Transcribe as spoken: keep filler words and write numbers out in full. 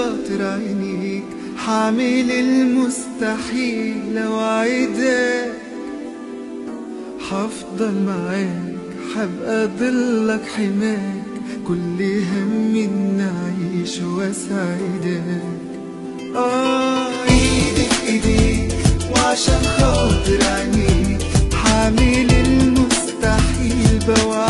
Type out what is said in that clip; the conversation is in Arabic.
خاطر عينيك حعمل المستحيل اوعدك حفضل معاك حبقى ضلك حماك كل همي اني اعيش واسعدك. اه ايدي في ايديك وعشان خاطر عينيك حعمل المستحيل بوعدك